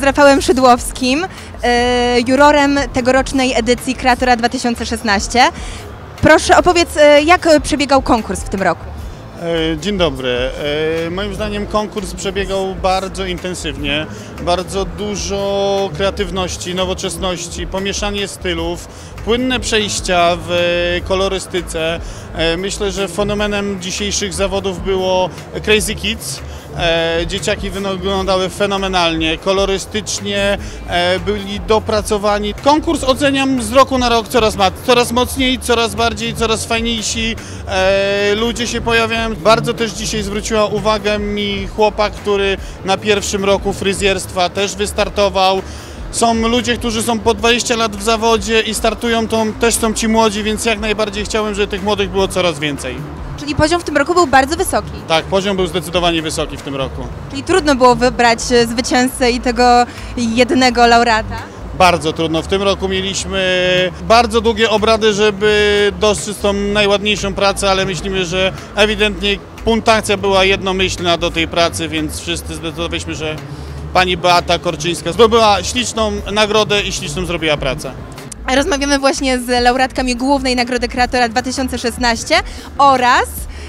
Rafałem Szydłowskim, jurorem tegorocznej edycji Kreatora 2016. Proszę opowiedz, jak przebiegał konkurs w tym roku? Dzień dobry. Moim zdaniem konkurs przebiegał bardzo intensywnie, bardzo dużo kreatywności, nowoczesności, pomieszanie stylów, płynne przejścia w kolorystyce. Myślę, że fenomenem dzisiejszych zawodów było Crazy Kids. Dzieciaki wyglądały fenomenalnie, kolorystycznie, byli dopracowani. Konkurs oceniam z roku na rok coraz mocniej, coraz bardziej, coraz fajniejsi ludzie się pojawiają. Bardzo też dzisiaj zwróciła uwagę mi chłopak, który na pierwszym roku fryzjerstwa też wystartował. Są ludzie, którzy są po 20 lat w zawodzie i startują, też są ci młodzi, więc jak najbardziej chciałem, żeby tych młodych było coraz więcej. Czyli poziom w tym roku był bardzo wysoki. Tak, poziom był zdecydowanie wysoki w tym roku. Czyli trudno było wybrać zwycięzcę i tego jednego laureata? Bardzo trudno. W tym roku mieliśmy bardzo długie obrady, żeby dostrzec tą najładniejszą pracę, ale myślimy, że ewidentnie punktacja była jednomyślna do tej pracy, więc wszyscy zdecydowaliśmy, że pani Beata Korczyńska zdobyła śliczną nagrodę i śliczną zrobiła pracę. Rozmawiamy właśnie z laureatkami Głównej Nagrody Kreatora 2016 oraz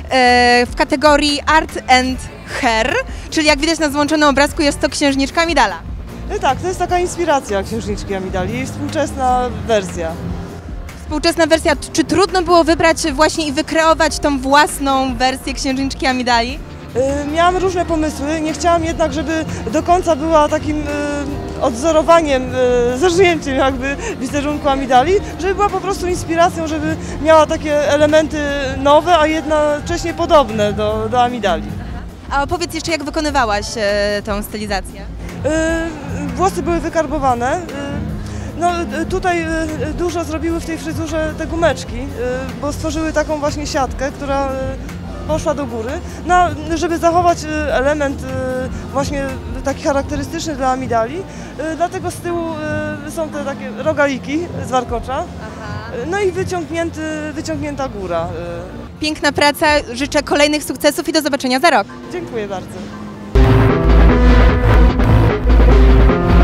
w kategorii Art and Hair, czyli jak widać na złączonym obrazku jest to księżniczka Amidala. Tak, to jest taka inspiracja księżniczki Amidali i współczesna wersja. Współczesna wersja. Czy trudno było wybrać właśnie i wykreować tą własną wersję księżniczki Amidali? Miałam różne pomysły, nie chciałam jednak, żeby do końca była takim odzorowaniem, zerżnięciem jakby wizerunku Amidali, żeby była po prostu inspiracją, żeby miała takie elementy nowe, a jednocześnie podobne do Amidali. A opowiedz jeszcze, jak wykonywałaś tą stylizację? Włosy były wykarbowane. No, tutaj dużo zrobiły w tej fryzurze te gumeczki, bo stworzyły taką właśnie siatkę, która poszła do góry, no, żeby zachować element właśnie taki charakterystyczny dla Amidali, dlatego z tyłu są te takie rogaliki z warkocza, no i wyciągnięta góra. Piękna praca, życzę kolejnych sukcesów i do zobaczenia za rok. Dziękuję bardzo.